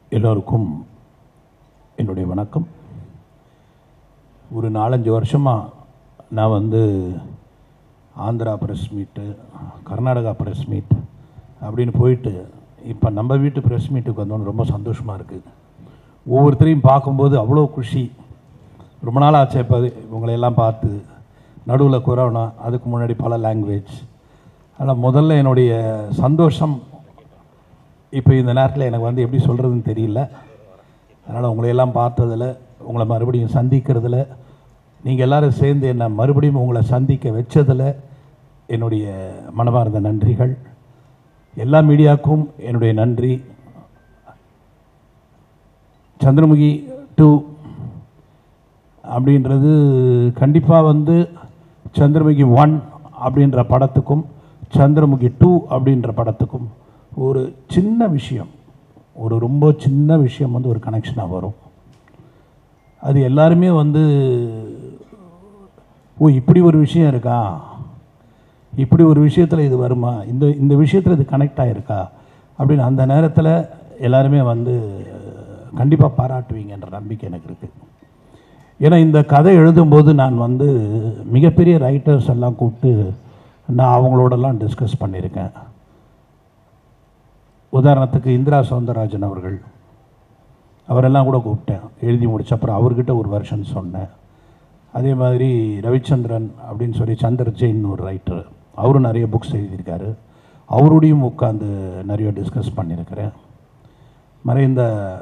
எல்லோருக்கும் என்னுடைய வணக்கம். ஒரு 4-5 வருஷமாக நான் ஆந்திரா ப்ரெஸ் மீட்டு, கர்நாடகா ப்ரெஸ் மீட் அப்படின்னு போயிட்டு இப்போ நம்ம வீட்டு ப்ரெஸ் மீட்டுக்கு வந்தோன்னு ரொம்ப சந்தோஷமாக இருக்குது. ஒவ்வொருத்தரையும் பார்க்கும்போது அவ்வளோ குஷி. ரொம்ப நாள் ஆச்சு இப்போ இவங்களையெல்லாம் பார்த்து. நடுவில் கொரோனா, அதுக்கு முன்னாடி பல லாங்குவேஜ். ஆனால் முதல்ல என்னுடைய சந்தோஷம் இப்போ இந்த நேரத்தில் எனக்கு எப்படி சொல்கிறதுன்னு தெரியல. அதனால் உங்களையெல்லாம் பார்த்ததில், உங்களை மறுபடியும் சந்திக்கிறதுல, நீங்கள் எல்லோரும் சேர்ந்து என்னை மறுபடியும் உங்களை சந்திக்க வச்சதில் என்னுடைய மனமார்ந்த நன்றிகள். எல்லா மீடியாவுக்கும் என்னுடைய நன்றி. சந்திரமுகி 2 அப்படின்றது கண்டிப்பாக சந்திரமுகி 1 அப்படின்ற படத்துக்கும் சந்திரமுகி 2 அப்படின்ற படத்துக்கும் ஒரு சின்ன விஷயம், ஒரு ரொம்ப சின்ன விஷயம் ஒரு கனெக்ஷனாக வரும். அது எல்லாருமே ஓ இப்படி ஒரு விஷயம் இருக்கா, இப்படி ஒரு விஷயத்தில் இது வருமா, இந்த விஷயத்தில் இது கனெக்ட் ஆகிருக்கா அப்படின்னு அந்த நேரத்தில் எல்லாருமே கண்டிப்பாக பாராட்டுவீங்கன்ற நம்பிக்கை எனக்கு இருக்குது. ஏன்னா இந்த கதை எழுதும்போது நான் மிகப்பெரிய ரைட்டர்ஸ் எல்லாம் கூப்பிட்டு நான் அவங்களோடலாம் டிஸ்கஸ் பண்ணியிருக்கேன். உதாரணத்துக்கு இந்திரா சௌந்தரராஜன் அவரெல்லாம் கூட கூப்பிட்டேன். எழுதி முடிச்ச அப்புறம் அவர்கிட்ட ஒரு வெர்ஷன் சொன்னேன். அதே மாதிரி ரவிச்சந்திரன் அப்படின்னு சொல்லி சந்தர் ஜெயின் ஒரு ரைட்டர், அவரும் நிறைய புக்ஸ் எழுதியிருக்காரு. அவருடையும் உட்காந்து நிறைய டிஸ்கஸ் பண்ணியிருக்கிறேன். மறைந்த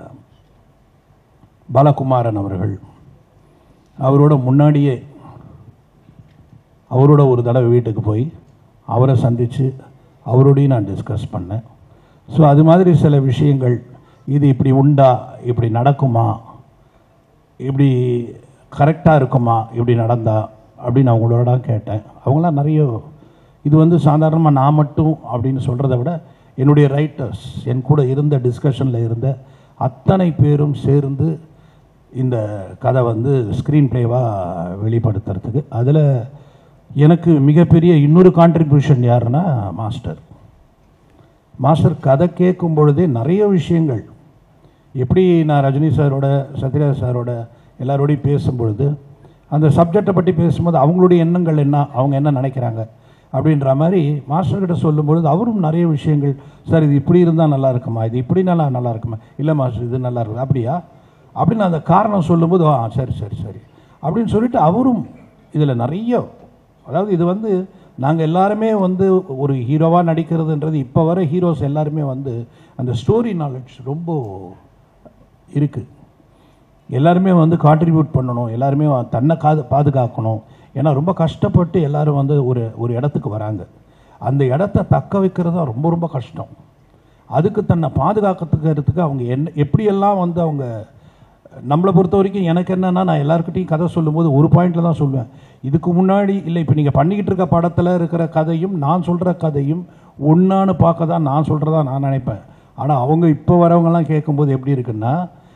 பாலகுமாரன் அவரோட முன்னாடியே அவரோட ஒரு தடவை வீட்டுக்கு போய் அவரை சந்தித்து அவரோடையும் நான் டிஸ்கஸ் பண்ணேன். ஸோ அது மாதிரி சில விஷயங்கள், இது இப்படி உண்டா, இப்படி நடக்குமா, இப்படி கரெக்டாக இருக்குமா, இப்படி நடந்தா அப்படின்னு அவங்களோட கேட்டேன். அவங்களாம் நிறைய இது சாதாரணமாக நான் மட்டும் அப்படின்னு சொல்கிறத விட என்னுடைய ரைட்டர்ஸ், என் கூட இருந்த டிஸ்கஷனில் இருந்த அத்தனை பேரும் சேர்ந்து இந்த கதை ஸ்க்ரீன் ப்ளேவாக வெளிப்படுத்துறதுக்கு, அதில் எனக்கு மிகப்பெரிய இன்னொரு கான்ட்ரிபியூஷன் யாருன்னா மாஸ்டர் கதை கேட்கும் பொழுதே நிறைய விஷயங்கள், எப்படி நான் ரஜினி சாரோட, சத்யராஜ் சாரோட எல்லாரோடையும் பேசும்பொழுது அந்த சப்ஜெக்டை பற்றி பேசும்போது அவங்களுடைய எண்ணங்கள் என்ன, அவங்க என்ன நினைக்கிறாங்க அப்படின்ற மாதிரி மாஸ்டர்கிட்ட சொல்லும்பொழுது அவரும் நிறைய விஷயங்கள், சார் இது இப்படி இருந்தால் நல்லா இருக்குமா, இது இப்படி நல்லா இருக்குமா, இல்லை மாஸ்டர் இது நல்லா இருக்குது அப்படியா அப்படின்னு அந்த காரணம் சொல்லும்போது சரி சரி சரி அப்படின்னு சொல்லிட்டு அவரும் இதில் நிறைய, அதாவது இது நாங்கள் எல்லாருமே ஒரு ஹீரோவாக நடிக்கிறதுன்றது இப்போ வர ஹீரோஸ் எல்லாருமே அந்த ஸ்டோரி நாலேஜ் ரொம்ப இருக்குது. எல்லாருமே கான்ட்ரிபியூட் பண்ணணும், எல்லாருமே தன்னை பாதுகாக்கணும். ஏன்னா ரொம்ப கஷ்டப்பட்டு எல்லோரும் ஒரு இடத்துக்கு வராங்க. அந்த இடத்த தக்க வைக்கிறது தான் ரொம்ப ரொம்ப கஷ்டம். அதுக்கு தன்னை பாதுகாக்கிறதுக்கு அவங்க எப்படியெல்லாம் அவங்க நம்மளை பொறுத்த வரைக்கும் எனக்கு என்னென்னா, நான் எல்லாருக்கிட்டையும் கதை சொல்லும்போது ஒரு பாயிண்டில் தான் சொல்லுவேன். இதுக்கு முன்னாடி இல்லை, இப்போ நீங்கள் பண்ணிக்கிட்டு இருக்க படத்தில் இருக்கிற கதையும் நான் சொல்கிற கதையும் ஒன்றான்னு பார்க்க தான் நான் சொல்கிறதா நான் நினைப்பேன். ஆனால் அவங்க இப்போ வரவங்கெல்லாம் கேட்கும்போது எப்படி இருக்குன்னா,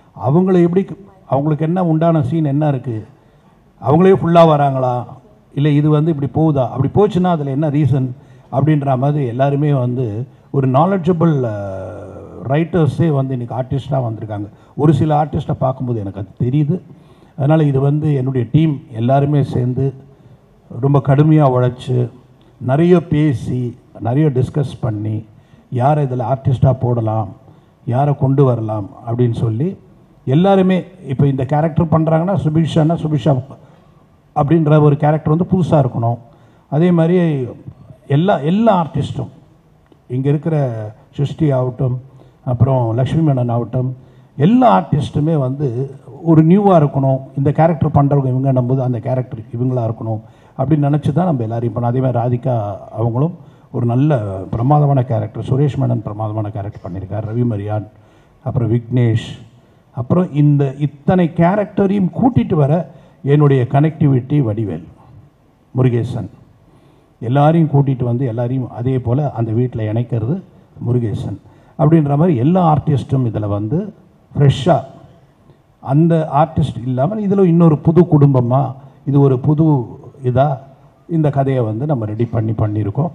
அவங்களுக்கு என்ன உண்டான சீன் என்ன இருக்குது, அவங்களே ஃபுல்லாக வராங்களா, இல்லை இது இப்படி போகுதா, அப்படி போச்சுன்னா அதில் என்ன ரீசன் அப்படின்ற மாதிரி எல்லாருமே ஒரு நாலெட்ஜபிள் ரைட்டர்ஸே இன்றைக்கி ஆர்டிஸ்டாக வந்திருக்காங்க. ஒரு சில ஆர்டிஸ்ட்டை பார்க்கும்போது எனக்கு அது தெரியுது. அதனால் இது என்னுடைய டீம் எல்லாருமே சேர்ந்து ரொம்ப கடுமையாக உழைச்சி நிறைய பேசி நிறைய டிஸ்கஸ் பண்ணி யாரை இதில் ஆர்டிஸ்ட்டாக போடலாம், யாரை கொண்டு வரலாம் அப்படின்னு சொல்லி எல்லாருமே இப்போ இந்த கேரக்டர் பண்ணுறாங்கன்னா சுபிஷா அப்படின்ற ஒரு கேரக்டர் புதுசாக இருக்கணும். அதே மாதிரி எல்லா ஆர்டிஸ்ட்டும் இங்கே இருக்கிற சிருஷ்டி ஆகட்டும், அப்புறம் லக்ஷ்மி மேனன் ஆகட்டும், எல்லா ஆர்டிஸ்ட்டுமே ஒரு நியூவாக இருக்கணும். இந்த கேரக்டர் பண்ணுறவங்க இவங்க நம்புது அந்த கேரக்டர் இவங்களாக இருக்கணும் அப்படின்னு நினச்சி தான் நம்ம எல்லோரையும் பண்ணோம். அதே மாதிரி ராதிகா அவங்களும் ஒரு நல்ல பிரமாதமான கேரக்டர், சுரேஷ் மேனன் பிரமாதமான கேரக்டர் பண்ணியிருக்கார், ரவி மரியான், அப்புறம் விக்னேஷ், அப்புறம் இத்தனை கேரக்டரையும் கூட்டிகிட்டு வர என்னுடைய கனெக்டிவிட்டி வடிவேல், முருகேசன், எல்லாரையும் கூட்டிகிட்டு எல்லாரையும் அதே போல் அந்த வீட்டில் இணைக்கிறது முருகேசன் அப்படின்ற மாதிரி எல்லா ஆர்டிஸ்ட்டும் இதில் ஃப்ரெஷ்ஷாக, அந்த ஆர்டிஸ்ட் இல்லாமல் இதில் இன்னொரு புது குடும்பமாக, இது ஒரு புது இதாக இந்த கதையை நம்ம ரெடி பண்ணியிருக்கோம்.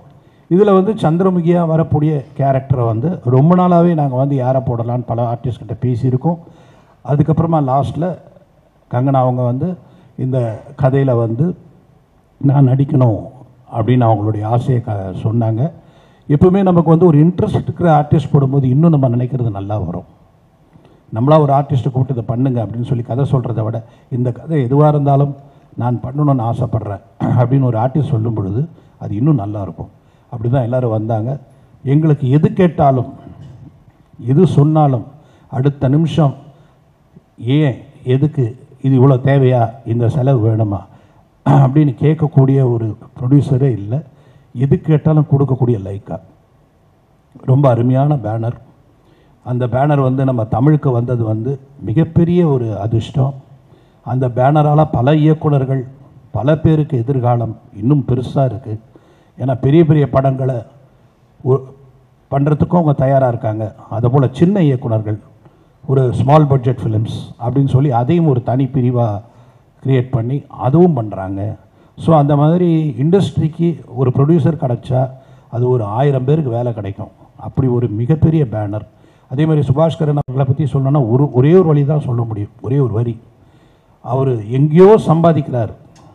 இதில் வந்து சந்திரமுகியாக வரக்கூடிய கேரக்டரை வந்து ரொம்ப நாளாகவே நாங்கள் வந்து யாரை போடலான்னு பல ஆர்டிஸ்ட்கிட்ட பேசியிருக்கோம். அதுக்கப்புறமா லாஸ்ட்டில் கங்கனா அவங்க வந்து இந்த கதையில் வந்து நான் நடிக்கணும் அப்படின்னு அவங்களுடைய ஆசையை சொன்னாங்க. எப்பவுமே நமக்கு வந்து ஒரு இன்ட்ரெஸ்ட் இருக்கிற ஆர்டிஸ்ட் போடும்போது இன்னும் நம்ம நினைக்கிறது நல்லா வரும். நம்மளா ஒரு ஆர்டிஸ்ட்டை கூப்பிட்டு இதை பண்ணுங்க அப்படின்னு சொல்லி கதை சொல்கிறத விட இந்த கதை எதுவாக இருந்தாலும் நான் பண்ணணும்னு ஆசைப்பட்றேன் அப்படின்னு ஒரு ஆர்டிஸ்ட் சொல்லும் பொழுது அது இன்னும் நல்லாயிருக்கும். அப்படி தான் எல்லோரும் வந்தாங்க. எங்களுக்கு எது கேட்டாலும் எது சொன்னாலும் அடுத்த நிமிஷம் ஏன் எதுக்கு இது இவ்வளோ தேவையா, இந்த செலவு வேணுமா அப்படின்னு கேட்கக்கூடிய ஒரு ப்ரொடியூசரே இல்லை. எது கேட்டாலும் கொடுக்கக்கூடிய லைக்கா. ரொம்ப அருமையான பேனர். அந்த பேனர் வந்து நம்ம தமிழுக்கு வந்தது வந்து மிகப்பெரிய ஒரு அதிர்ஷ்டம். அந்த பேனரால் பல இயக்குனர்கள் பல பேருக்கு எதிர்காலம் இன்னும் பெருசாக இருக்குது. ஏன்னா பெரிய பெரிய படங்களை பண்ணுறதுக்கும் அவங்க தயாராக இருக்காங்க. அதுபோல் சின்ன இயக்குனர்கள் ஒரு ஸ்மால் பட்ஜெட் ஃபிலிம்ஸ் அப்படின்னு சொல்லி அதையும் ஒரு தனி பிரிவாக க்ரியேட் பண்ணி அதுவும் பண்ணுறாங்க. ஸோ அந்த மாதிரி இண்டஸ்ட்ரிக்கு ஒரு ப்ரொடியூசர் கிடச்சா அது ஒரு 1000 பேருக்கு வேலை கிடைக்கும். அப்படி ஒரு மிகப்பெரிய பேனர். அதே மாதிரி சுபாஷ்கரன் அவர்களை பற்றி சொல்லணும்னா ஒரே ஒரு வழி தான் சொல்ல முடியும், ஒரே ஒரு வரி. அவர் எங்கேயோ சம்பாதிக்கிறார்,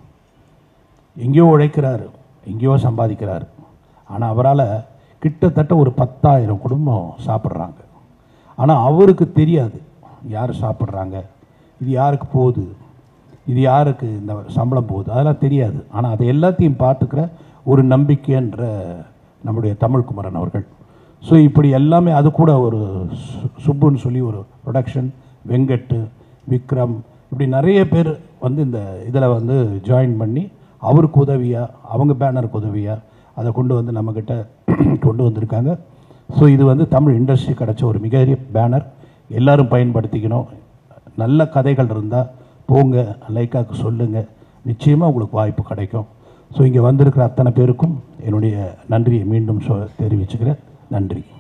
எங்கேயோ உழைக்கிறார், எங்கேயோ சம்பாதிக்கிறார். ஆனால் அவரால் கிட்டத்தட்ட ஒரு 10,000 குடும்பம் சாப்பிட்றாங்க. ஆனால் அவருக்கு தெரியாது யார் சாப்பிட்றாங்க, இது யாருக்கு போகுது, இது யாருக்கு இந்த சம்பளம் போகுது, அதெல்லாம் தெரியாது. ஆனால் அதை எல்லாத்தையும் பார்த்துக்கிற ஒரு நம்பிக்கைன்ற நம்முடைய தமிழ்குமரன் அவர்கள். ஸோ இப்படி எல்லாமே அது கூட ஒரு சுப்புன்னு சொல்லி ஒரு ப்ரொடக்ஷன், வெங்கட், விக்ரம், இப்படி நிறைய பேர் வந்து இந்த இதில் வந்து ஜாயின் பண்ணி அவருக்கு உதவியாக, அவங்க பேனருக்கு உதவியாக அதை கொண்டு வந்து நம்மக்கிட்ட கொண்டு வந்திருக்காங்க. ஸோ இது வந்து தமிழ் இண்டஸ்ட்ரி கிடச்ச ஒரு மிகப்பெரிய பேனர். எல்லோரும் பயன்படுத்திக்கணும். நல்ல கதைகள் இருந்தால் போங்க, லைக்காக்கு சொல்லுங்கள், நிச்சயமாக உங்களுக்கு வாய்ப்பு கிடைக்கும். ஸோ இங்கே வந்திருக்கிற அத்தனை பேருக்கும் என்னுடைய நன்றியை மீண்டும் தெரிவிச்சுக்கிறேன். நன்றி.